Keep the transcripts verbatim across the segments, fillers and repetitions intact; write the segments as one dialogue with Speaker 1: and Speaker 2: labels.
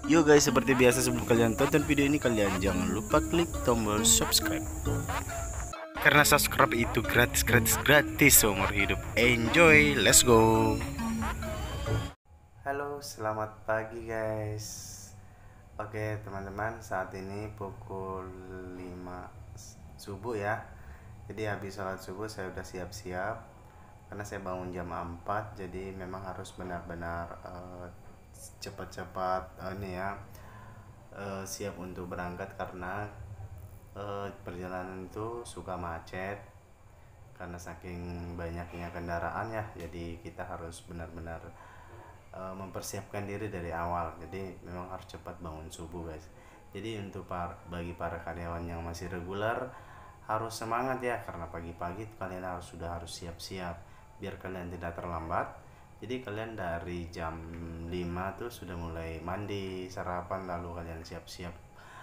Speaker 1: Yo guys, seperti biasa sebelum kalian tonton video ini, kalian jangan lupa klik tombol subscribe. Karena subscribe itu gratis, gratis, gratis seumur hidup. Enjoy, let's go. Halo, selamat pagi guys. Oke teman-teman, saat ini pukul lima subuh ya. Jadi habis sholat subuh saya udah siap-siap. Karena saya bangun jam empat, jadi memang harus benar-benar uh, cepat-cepat uh, ini ya uh, siap untuk berangkat karena uh, perjalanan itu suka macet karena saking banyaknya kendaraan ya. Jadi kita harus benar-benar uh, mempersiapkan diri dari awal. Jadi memang harus cepat bangun subuh guys. Jadi untuk par bagi para karyawan yang masih reguler harus semangat ya, karena pagi-pagi kalian harus sudah harus siap-siap biar kalian tidak terlambat. Jadi kalian dari jam lima tuh sudah mulai mandi, sarapan, lalu kalian siap-siap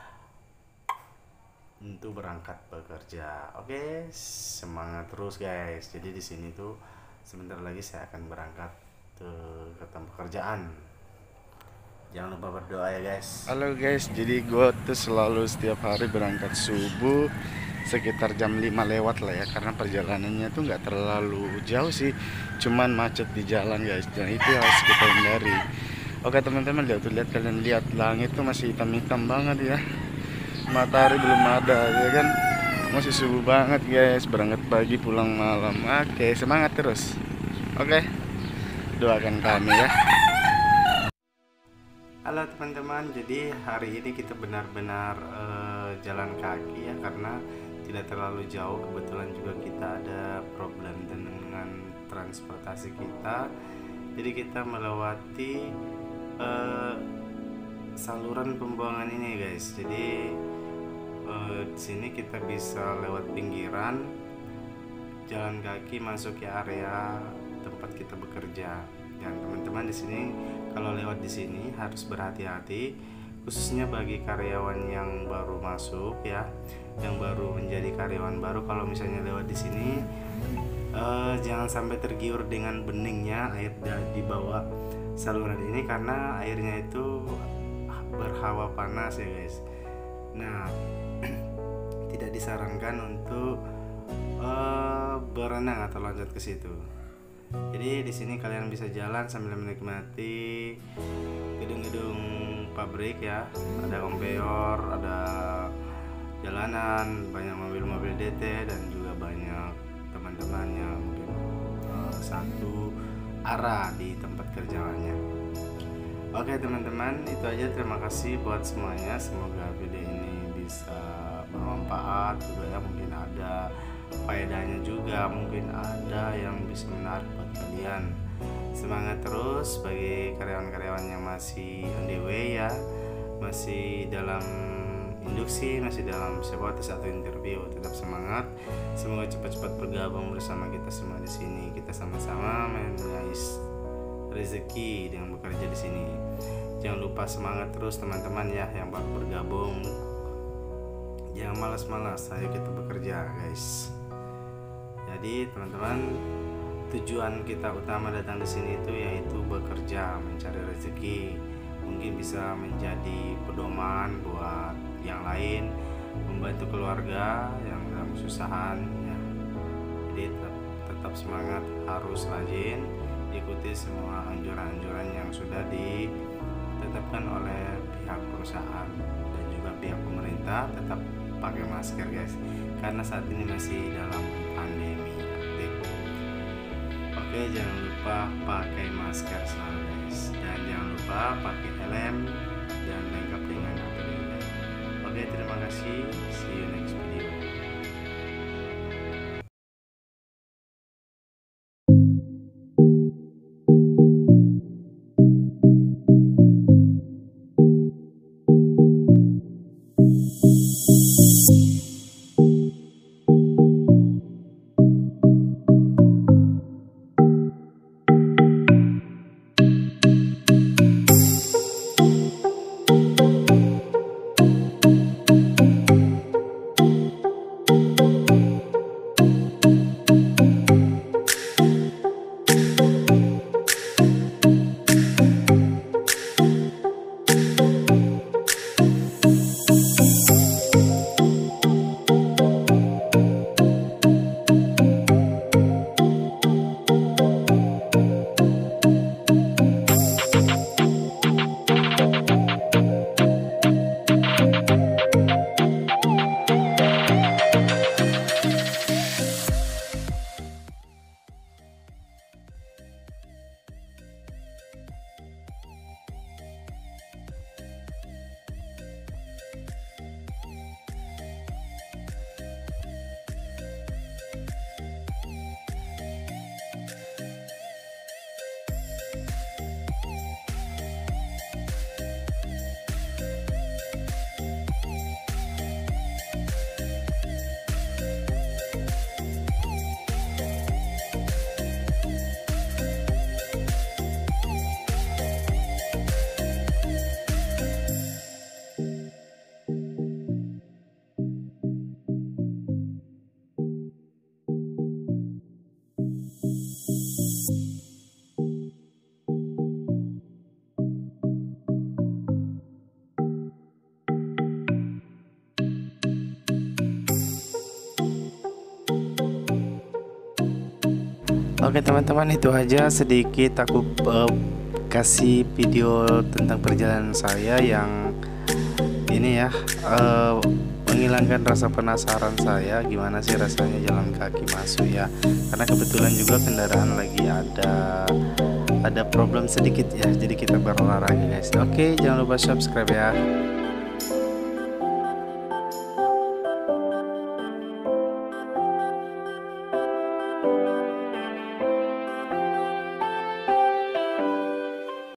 Speaker 1: untuk berangkat bekerja. Oke, semangat terus guys. Jadi di sini tuh sebentar lagi saya akan berangkat ke, ke tempat pekerjaan. Jangan lupa berdoa ya guys. Halo guys, jadi gue tuh selalu setiap hari berangkat subuh sekitar jam lima lewat lah ya, karena perjalanannya tuh nggak terlalu jauh sih, cuman macet di jalan guys, dan itu harus kita hindari. Oke teman-teman, lihat tuh, lihat kalian lihat langit tuh masih hitam-hitam banget ya, matahari belum ada ya kan, masih subuh banget guys, berangkat pagi pulang malam. Oke, semangat terus. Oke, doakan kami ya. Halo teman-teman, jadi hari ini kita benar-benar uh, jalan kaki ya, karena tidak terlalu jauh. Kebetulan juga kita ada problem dengan transportasi kita, jadi kita melewati uh, saluran pembuangan ini guys. Jadi uh, di sini kita bisa lewat pinggiran, jalan kaki masuk ke area tempat kita bekerja. Dan teman-teman di sini kalau lewat di sini harus berhati-hati, khususnya bagi karyawan yang baru masuk ya, yang baru menjadi karyawan baru. Kalau misalnya lewat di sini uh, jangan sampai tergiur dengan beningnya air di bawah saluran ini, karena airnya itu berhawa panas ya guys. Nah tidak disarankan untuk uh, berenang atau loncat ke situ. Jadi di sini kalian bisa jalan sambil menikmati gedung-gedung pabrik ya, ada kombeor, ada jalanan, banyak mobil-mobil D T, dan juga banyak teman-teman yang mungkin uh, satu arah di tempat kerjanya. Oke teman-teman, itu aja. Terima kasih buat semuanya. Semoga video ini bisa bermanfaat juga ya, mungkin ada faedahnya juga, mungkin ada yang bisa menarik buat kalian. Semangat terus bagi karyawan-karyawan yang masih on the way ya, masih dalam induksi, masih dalam sebuah tes atau interview. Tetap semangat, semoga cepat-cepat bergabung bersama kita semua di sini. Kita sama-sama mengais rezeki dengan bekerja di sini. Jangan lupa semangat terus teman-teman ya yang baru bergabung. Jangan malas-malas, ayo kita bekerja guys. Jadi teman-teman, tujuan kita utama datang di sini itu yaitu bekerja, mencari rezeki. Mungkin bisa menjadi pedoman buat yang lain, membantu keluarga yang dalam kesusahan ya. Jadi tetap, tetap semangat, harus rajin, ikuti semua anjuran-anjuran yang sudah ditetapkan oleh pihak perusahaan dan juga pihak pemerintah. Tetap pakai masker guys, karena saat ini masih dalam pandemi aktif. Oke, jangan lupa pakai masker selalu guys, dan jangan lupa pakai helm dan lengkap dengan H P ringan. Oke, terima kasih, see you next video. Oke teman-teman, itu aja sedikit aku uh, kasih video tentang perjalanan saya yang ini ya, uh, menghilangkan rasa penasaran saya gimana sih rasanya jalan kaki masuk ya, karena kebetulan juga kendaraan lagi ada ada problem sedikit ya, jadi kita berolahraga guys. Oke, jangan lupa subscribe ya.